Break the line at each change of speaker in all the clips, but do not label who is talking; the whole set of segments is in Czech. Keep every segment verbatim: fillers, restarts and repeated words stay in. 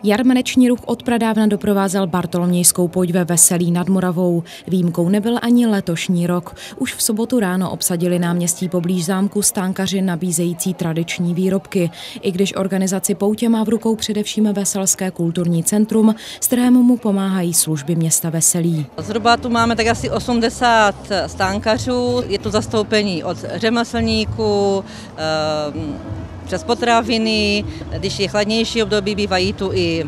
Jarmarční ruch od pradávna doprovázel bartolomějskou pouť ve Veselí nad Moravou. Výjimkou nebyl ani letošní rok. Už v sobotu ráno obsadili náměstí poblíž zámku stánkaři nabízející tradiční výrobky. I když organizaci poutě má v rukou především Veselské kulturní centrum, s kterému mu pomáhají služby města Veselí.
Zhruba tu máme tak asi osmdesát stánkařů, je tu zastoupení od řemeslníků, přes potraviny, když je chladnější období, bývají tu i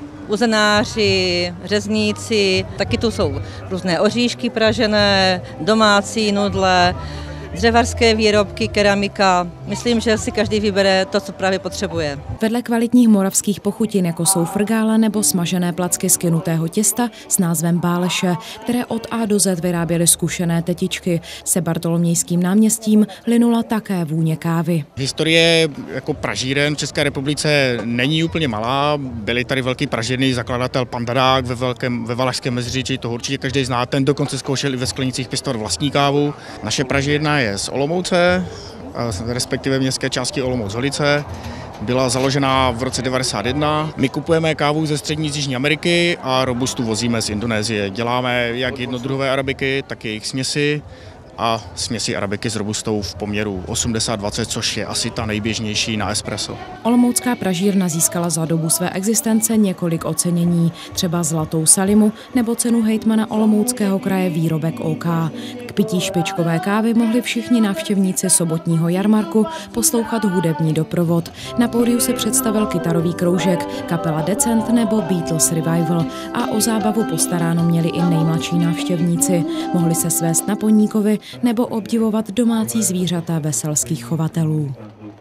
uzenáři, řezníci, taky tu jsou různé oříšky pražené, domácí nudle, dřevařské výrobky, keramika. Myslím, že si každý vybere to, co právě potřebuje.
Vedle kvalitních moravských pochutin, jako jsou frgále nebo smažené placky z kynutého těsta s názvem báleše, které od A do Z vyráběly zkušené tetičky, se bartolomějským náměstím linula také vůně kávy.
Historie jako pražíren v České republice není úplně malá. Byli tady velký pražírny, zakladatel Pandadák ve, velkém, ve Valašském Meziříčí, to určitě každý zná, ten dokonce zkoušel i ve sklenicích pěstovat vlastní kávu. Naše pražírna je z Olomouce, respektive městské části Olomouc-Holice. Byla založena v roce devadesát jedna. My kupujeme kávu ze střední z Jižní Ameriky a robustu vozíme z Indonésie. Děláme jak jednodruhové arabiky, tak jejich směsi a směsi arabiky s robustou v poměru osmdesát dvacet, což je asi ta nejběžnější na espresso.
Olomoucká pražírna získala za dobu své existence několik ocenění, třeba Zlatou salimu nebo cenu hejtmana Olomouckého kraje Výrobek O K. K pití špičkové kávy mohli všichni návštěvníci sobotního jarmarku poslouchat hudební doprovod. Na pódiu se představil kytarový kroužek, kapela Decent nebo Beatles Revival a o zábavu postaráno měli i nejmladší návštěvníci. Mohli se svést na poníkovi nebo obdivovat domácí zvířata veselských chovatelů.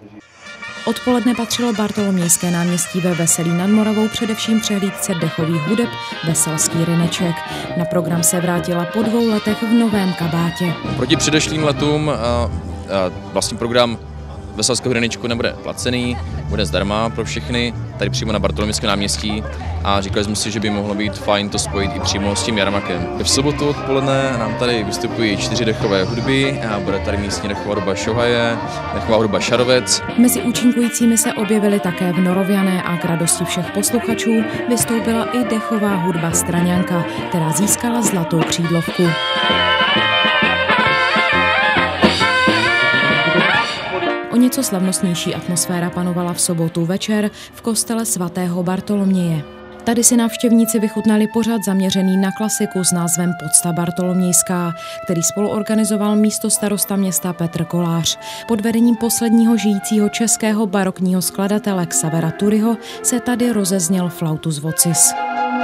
Odpoledne patřilo bartolomějské náměstí ve Veselí nad Moravou především přehlídce dechových hudeb Veselský ryneček. Na program se vrátila po dvou letech v novém kabátě.
Proti předešlým letům a, a vlastní program Veselského rynečku nebude placený, bude zdarma pro všechny, tady přímo na bartolomějském náměstí, a říkali jsme si, že by mohlo být fajn to spojit i přímo s tím jarmarkem. V sobotu odpoledne nám tady vystupují čtyři dechové hudby a bude tady místní dechová hudba Šohaje, dechová hudba Šarovec.
Mezi účinkujícími se objevili také v Noroviané a k radosti všech posluchačů vystoupila i dechová hudba Straňanka, která získala zlatou křídlovku. O něco slavnostnější atmosféra panovala v sobotu večer v kostele svatého Bartoloměje. Tady si návštěvníci vychutnali pořad zaměřený na klasiku s názvem Pocta bartolomějská, který spoluorganizoval místostarosta města Petr Kolář. Pod vedením posledního žijícího českého barokního skladatele Xavera Turyho se tady rozezněl Flautus vocis.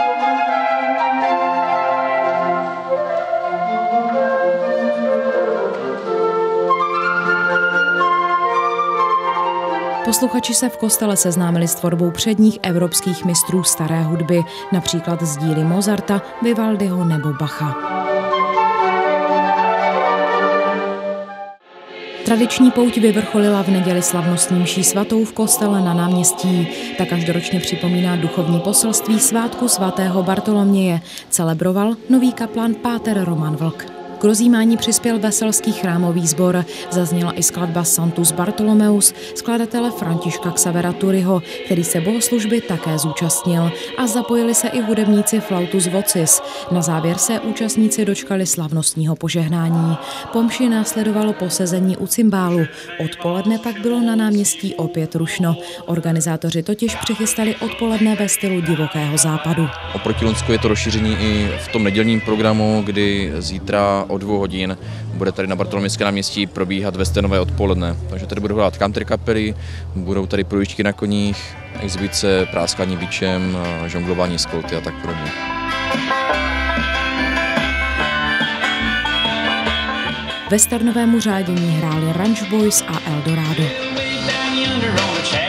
Posluchači se v kostele seznámili s tvorbou předních evropských mistrů staré hudby, například z díly Mozarta, Vivaldiho nebo Bacha. Tradiční pouť vyvrcholila v neděli slavnostní mší svatou v kostele na náměstí. Ta každoročně připomíná duchovní poselství svátku svatého Bartoloměje. Celebroval nový kaplan páter Roman Vlk. K rozjímání přispěl Veselský chrámový sbor. Zazněla i skladba Sanctus Bartolomeus skladatele Františka Xavera Turyho, který se bohoslužby také zúčastnil, a zapojili se i hudebníci Flautus vocis. Na závěr se účastníci dočkali slavnostního požehnání. Po mši následovalo posezení u cymbálu. Odpoledne pak bylo na náměstí opět rušno. Organizátoři totiž přichystali odpoledne ve stylu divokého západu.
Oproti loňsku je to rozšíření i v tom nedělním programu, kdy zítra o dvou hodin bude tady na bartolomějském náměstí probíhat westernové odpoledne. Takže tady budou hrát country kapely, budou tady projížďky na koních, exibice, práskání bičem, žonglování s kolty a tak podobně.
Westernovému řádění hráli Ranch Boys a Eldorado.